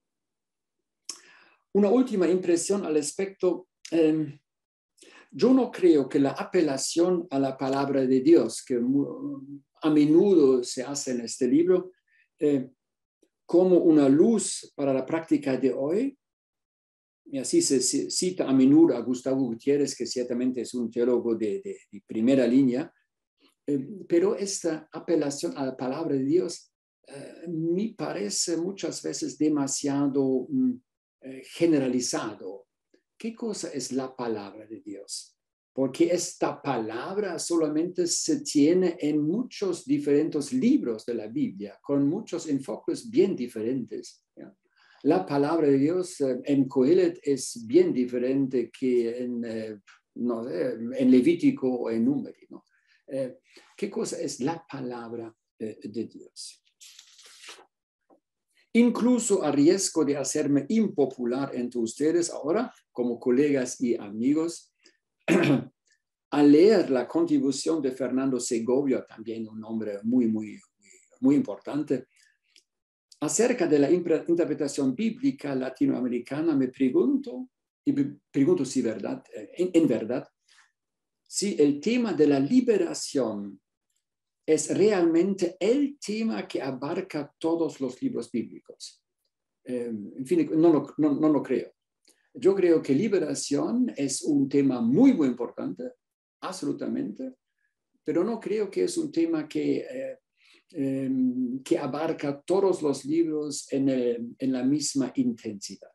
Una última impresión al respecto. Eh, yo no creo que la apelación a la palabra de Dios, que a menudo se hace en este libro, eh, como una luz para la práctica de hoy, y así se cita a menudo a Gustavo Gutiérrez, que ciertamente es un teólogo de, de, de primera línea, eh, pero esta apelación a la palabra de Dios eh, me parece muchas veces demasiado mm, eh, generalizado. ¿Qué cosa es la palabra de Dios? Porque esta palabra solamente se tiene en muchos diferentes libros de la Biblia, con muchos enfoques bien diferentes, ¿ya? La palabra de Dios eh, en Coelet es bien diferente que en, eh, no sé, en Levítico o en Número, ¿no? Eh, ¿Qué cosa es la palabra eh, de Dios? Incluso a riesgo de hacerme impopular entre ustedes ahora, como colegas y amigos, al leer la contribución de Fernando Segovia, también un hombre muy, muy, muy importante, acerca de la interpretación bíblica latinoamericana, me pregunto, y me pregunto si verdad, en, en verdad, si el tema de la liberación es realmente el tema que abarca todos los libros bíblicos. Eh, en fin, no lo, no, no lo creo. Yo creo que liberación es un tema muy, muy importante, absolutamente, pero no creo que es un tema que, eh, eh, que abarca todos los libros en, el, en la misma intensidad.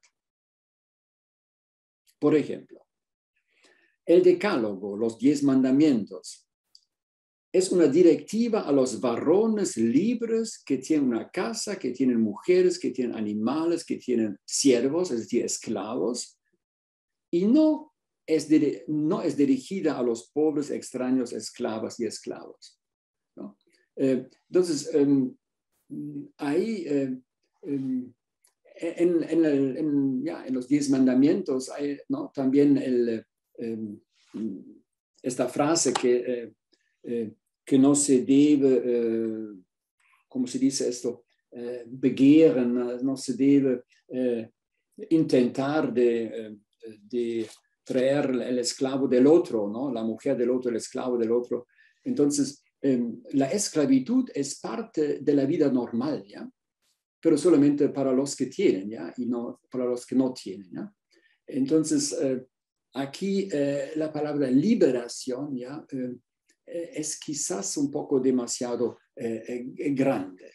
Por ejemplo, el Decálogo, los diez mandamientos, es una directiva a los varones libres que tienen una casa, que tienen mujeres, que tienen animales, que tienen siervos, es decir, esclavos, y no es, no es dirigida a los pobres, extraños, esclavas y esclavos, ¿no? Eh, entonces, um, ahí, eh, um, en, en, el, en, ya, en los diez mandamientos hay, ¿no?, también el, um, esta frase que... Eh, eh, que no se debe, eh, ¿cómo se dice esto? Eh, begehren, no se debe eh, intentar de, de traer el esclavo del otro, ¿no? La mujer del otro, el esclavo del otro. Entonces, eh, la esclavitud es parte de la vida normal, ¿ya? Pero solamente para los que tienen, ¿ya? Y no para los que no tienen, ¿ya? Entonces, eh, aquí eh, la palabra liberación, ¿ya? Eh, es quizás un poco demasiado eh, grande.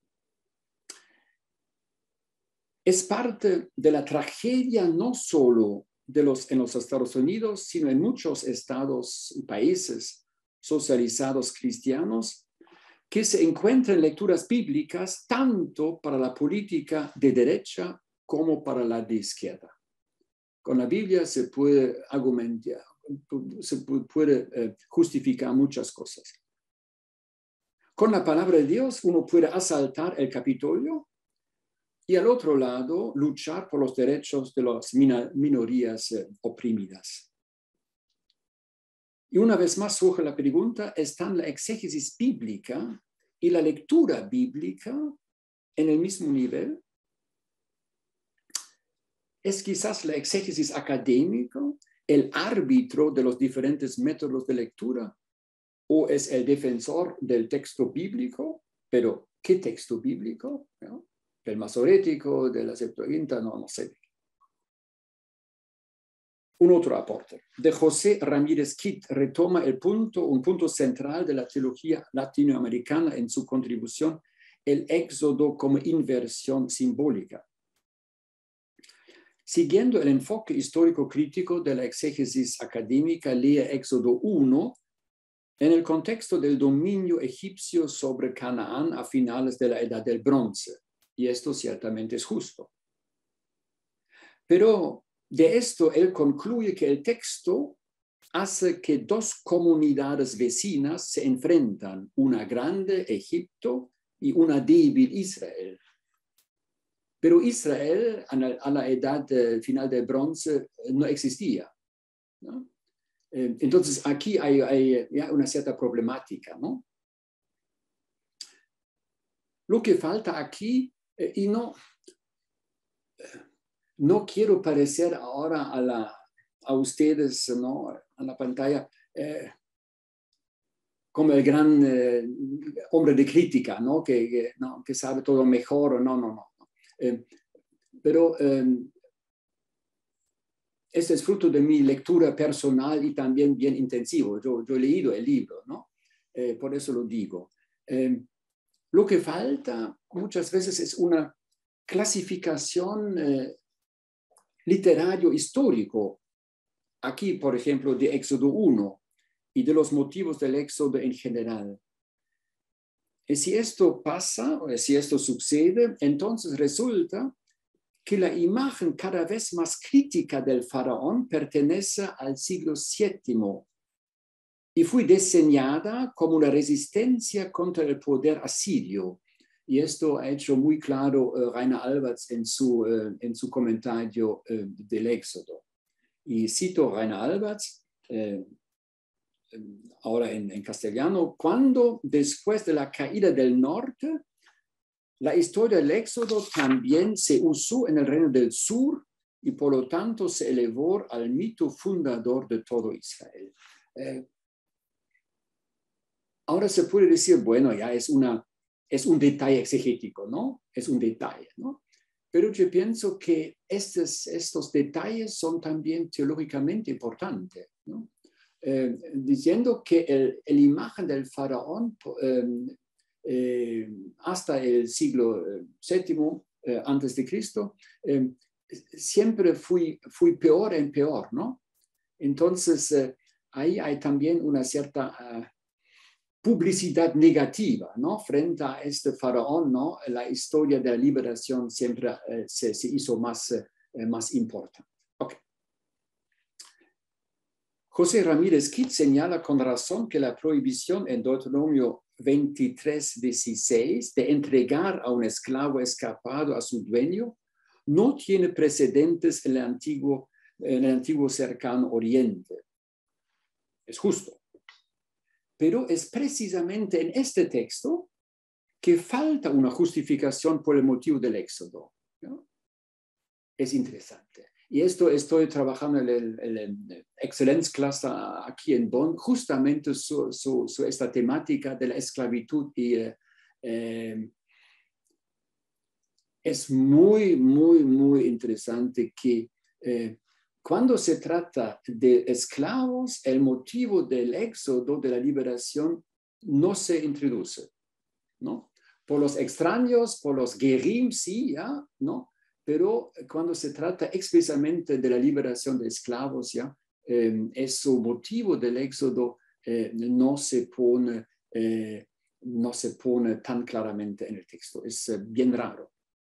Es parte de la tragedia no solo de los, en los Estados Unidos, sino en muchos estados y países socializados cristianos, que se encuentran lecturas bíblicas tanto para la política de derecha como para la de izquierda. Con la Biblia se puede argumentar, se puede eh, justificar muchas cosas. Con la palabra de Dios uno puede asaltar el Capitolio y al otro lado luchar por los derechos de las minorías eh, oprimidas. Y una vez más surge la pregunta, ¿están la exégesis bíblica y la lectura bíblica en el mismo nivel? ¿Es quizás la exégesis académica el árbitro de los diferentes métodos de lectura? ¿O es el defensor del texto bíblico? Pero, ¿qué texto bíblico? ¿No? ¿Del masorético, de la Septuaginta? No, no sé. Un otro aporte. De José Ramírez Kitt retoma el punto, un punto central de la teología latinoamericana en su contribución, el éxodo como inversión simbólica. Siguiendo el enfoque histórico-crítico de la exégesis académica, lee Éxodo uno en el contexto del dominio egipcio sobre Canaán a finales de la Edad del Bronce, y esto ciertamente es justo. Pero de esto él concluye que el texto hace que dos comunidades vecinas se enfrentan, una grande, Egipto, y una débil, Israel. Pero Israel, a la edad eh, final del bronce, no existía, ¿no? Eh, entonces, aquí hay, hay ya una cierta problemática, ¿no? Lo que falta aquí, eh, y no, no quiero parecer ahora a, la, a ustedes, ¿no?, a la pantalla, eh, como el gran eh, hombre de crítica, ¿no?, que, que, no, que sabe todo mejor, no, no, no. Eh, Pero eh, este es fruto de mi lectura personal y también bien intensivo. Yo, yo he leído el libro, ¿no? Eh, por eso lo digo. Eh, lo que falta muchas veces es una clasificación eh, literario-histórico. Aquí, por ejemplo, de Éxodo uno y de los motivos del Éxodo en general. Y si esto pasa, o si esto sucede, entonces resulta que la imagen cada vez más crítica del faraón pertenece al siglo séptimo y fue diseñada como una resistencia contra el poder asirio. Y esto ha hecho muy claro uh, Rainer Alberts en su, uh, en su comentario uh, del Éxodo. Y cito Rainer Alberts, uh, ahora en, en castellano, cuando después de la caída del norte, la historia del Éxodo también se usó en el reino del sur y por lo tanto se elevó al mito fundador de todo Israel. Eh, ahora se puede decir, bueno, ya es, una, es un detalle exegético, ¿no? Es un detalle, ¿no? Pero yo pienso que estos, estos detalles son también teológicamente importantes, ¿no? Eh, diciendo que el, el imagen del faraón eh, eh, hasta el siglo séptimo eh, antes de Cristo eh, siempre fui, fui peor en peor, ¿no? Entonces eh, ahí hay también una cierta uh, publicidad negativa, ¿no? Frente a este faraón, ¿no? La historia de la liberación siempre eh, se, se hizo más, eh, más importante. Okay. José Ramírez Kit señala con razón que la prohibición en Deuteronomio veintitrés dieciséis de entregar a un esclavo escapado a su dueño no tiene precedentes en el antiguo, en el antiguo cercano Oriente. Es justo. Pero es precisamente en este texto que falta una justificación por el motivo del éxodo, ¿no? Es interesante. Y esto estoy trabajando en el, en el Excellence Class aquí en Bonn, justamente sobre su, su esta temática de la esclavitud. Y eh, eh, es muy, muy, muy interesante que eh, cuando se trata de esclavos, el motivo del éxodo, de la liberación, no se introduce, ¿no? Por los extraños, por los gerim, sí, ¿ya? ¿No? Pero cuando se trata expresamente de la liberación de esclavos, ¿ya? Eh, ese motivo del éxodo eh, no, se pone, eh, no se pone tan claramente en el texto. Es eh, bien raro.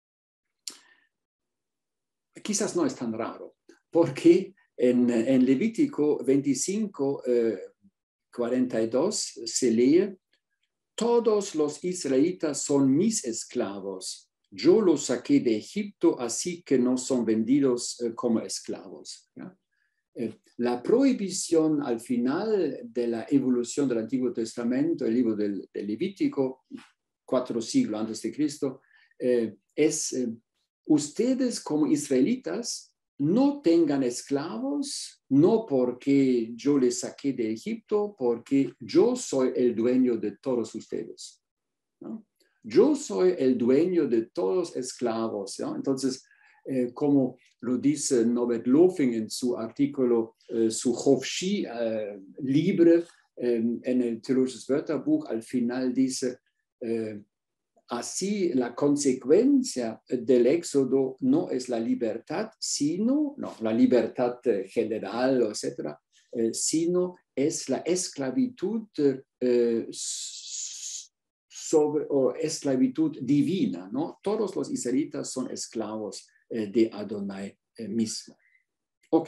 Quizás no es tan raro, porque en, en Levítico veinticinco, eh, cuarenta y dos se lee: todos los israelitas son mis esclavos. Yo los saqué de Egipto, así que no son vendidos eh, como esclavos. ¿Ya? Eh, la prohibición al final de la evolución del Antiguo Testamento, el libro del, del Levítico, cuatro siglos antes de Cristo, eh, es eh, ustedes como israelitas no tengan esclavos, no porque yo les saqué de Egipto, porque yo soy el dueño de todos ustedes, ¿no? Yo soy el dueño de todos los esclavos, ¿no? Entonces, eh, como lo dice Norbert Lofing en su artículo, eh, su Hofshi eh, libre, eh, en el Theologisches Wörterbuch, al final dice, eh, así la consecuencia del éxodo no es la libertad, sino, no, la libertad general, etcétera, eh, sino es la esclavitud eh, sobre, o esclavitud divina, ¿no? Todos los israelitas son esclavos eh, de Adonai eh, mismo. Ok.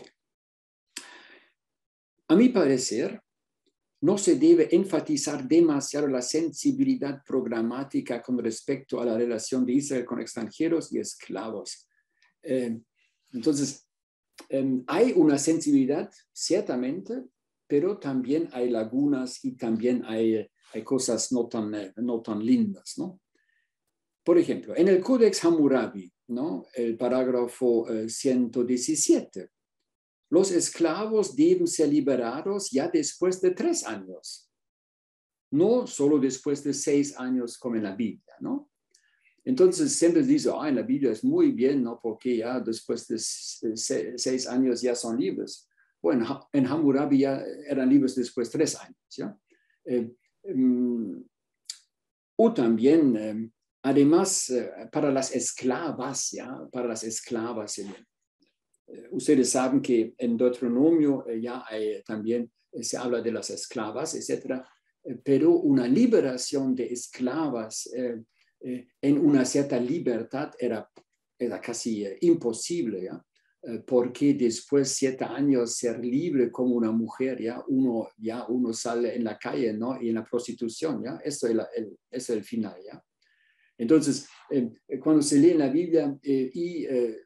A mi parecer, no se debe enfatizar demasiado la sensibilidad programática con respecto a la relación de Israel con extranjeros y esclavos. Eh, entonces, eh, hay una sensibilidad, ciertamente, pero también hay lagunas y también hay, hay cosas no tan, no tan lindas, ¿no? Por ejemplo, en el Codex Hammurabi, ¿no? El parágrafo eh, ciento diecisiete, los esclavos deben ser liberados ya después de tres años, no solo después de seis años como en la Biblia, ¿no? Entonces siempre dice, ah, en la Biblia es muy bien, ¿no? Porque ya después de seis años ya son libres. Bueno, en Hammurabi ya eran libres después de tres años, ¿ya? Eh, um, o también, eh, además, eh, para las esclavas, ¿ya? Para las esclavas, eh, ustedes saben que en Deuteronomio eh, ya hay, también eh, se habla de las esclavas, etcétera, eh, pero una liberación de esclavas eh, eh, en una cierta libertad era, era casi eh, imposible, ¿ya? Eh, porque después de siete años ser libre como una mujer, ¿ya? Uno, ya uno sale en la calle, ¿no? Y en la prostitución, ¿ya? Eso es, la, el, eso es el final, ¿ya? Entonces, eh, cuando se lee en la Biblia eh, y eh,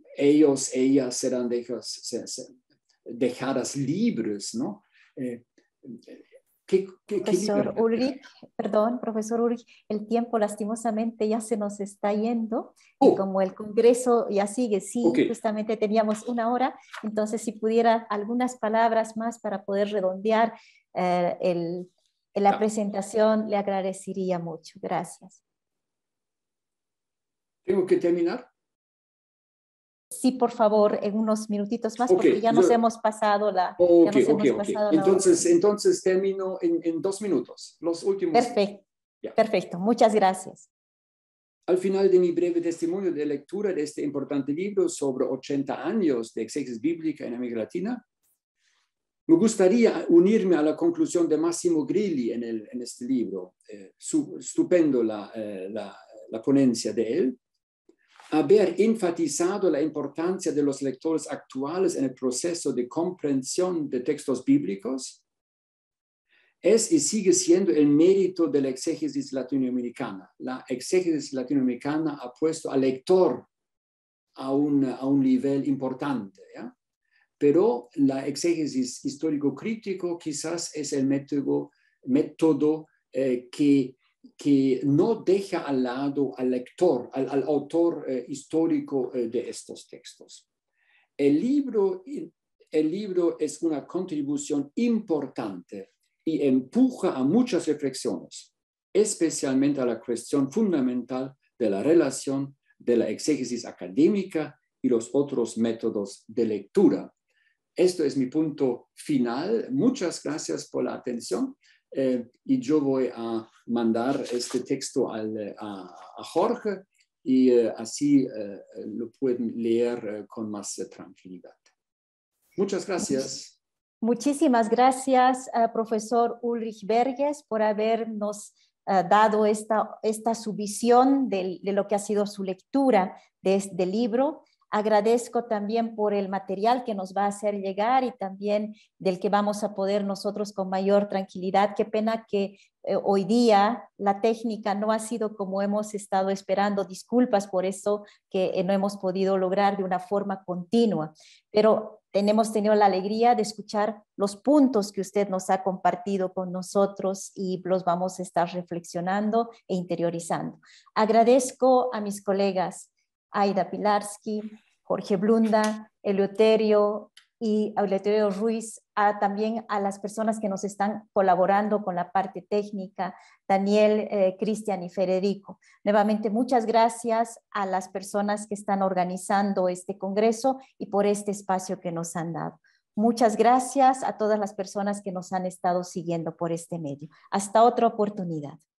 ellos, ellas serán dejadas, dejadas libres, ¿no? Eh, ¿Qué, qué, Profesor qué Ulrich, perdón, profesor Ulrich, el tiempo lastimosamente ya se nos está yendo oh. y como el Congreso ya sigue, sí, Okay. justamente teníamos una hora, entonces si pudiera algunas palabras más para poder redondear eh, el, la ah. presentación, le agradecería mucho. Gracias. ¿Tengo que terminar? Sí, por favor, en unos minutitos más, Okay. porque ya Yo... nos hemos pasado la, okay, ya nos okay, hemos okay. pasado Entonces, la hora. entonces termino en, en dos minutos, los últimos. Perfecto, yeah. perfecto. Muchas gracias. Al final de mi breve testimonio de lectura de este importante libro sobre ochenta años de exégesis bíblica en América Latina, me gustaría unirme a la conclusión de Massimo Grilli en, el, en este libro. Eh, su, estupendo la, eh, la, la ponencia de él. Haber enfatizado la importancia de los lectores actuales en el proceso de comprensión de textos bíblicos es y sigue siendo el mérito de la exégesis latinoamericana. La exégesis latinoamericana ha puesto al lector a un, a un nivel importante, ¿ya? Pero la exégesis histórico-crítico quizás es el método, método eh, que que no deja al lado al lector, al, al autor eh, histórico eh, de estos textos. El libro, el libro es una contribución importante y empuja a muchas reflexiones, especialmente a la cuestión fundamental de la relación de la exégesis académica y los otros métodos de lectura. Esto es mi punto final. Muchas gracias por la atención. Eh, y yo voy a mandar este texto al, a, a Jorge y eh, así eh, lo pueden leer eh, con más eh, tranquilidad. Muchas gracias. Muchísimas gracias, uh, profesor Ulrich Berges, por habernos uh, dado esta, esta su visión de, de lo que ha sido su lectura de este libro. Agradezco también por el material que nos va a hacer llegar y también del que vamos a poder nosotros con mayor tranquilidad. Qué pena que eh, hoy día la técnica no ha sido como hemos estado esperando. Disculpas por eso que eh, no hemos podido lograr de una forma continua. Pero tenemos tenido la alegría de escuchar los puntos que usted nos ha compartido con nosotros y los vamos a estar reflexionando e interiorizando. Agradezco a mis colegas Aida Pilarski, Jorge Blunda, Eleuterio y Eleuterio Ruiz, a, también a las personas que nos están colaborando con la parte técnica, Daniel, eh, Cristian y Federico. Nuevamente, muchas gracias a las personas que están organizando este congreso y por este espacio que nos han dado. Muchas gracias a todas las personas que nos han estado siguiendo por este medio. Hasta otra oportunidad.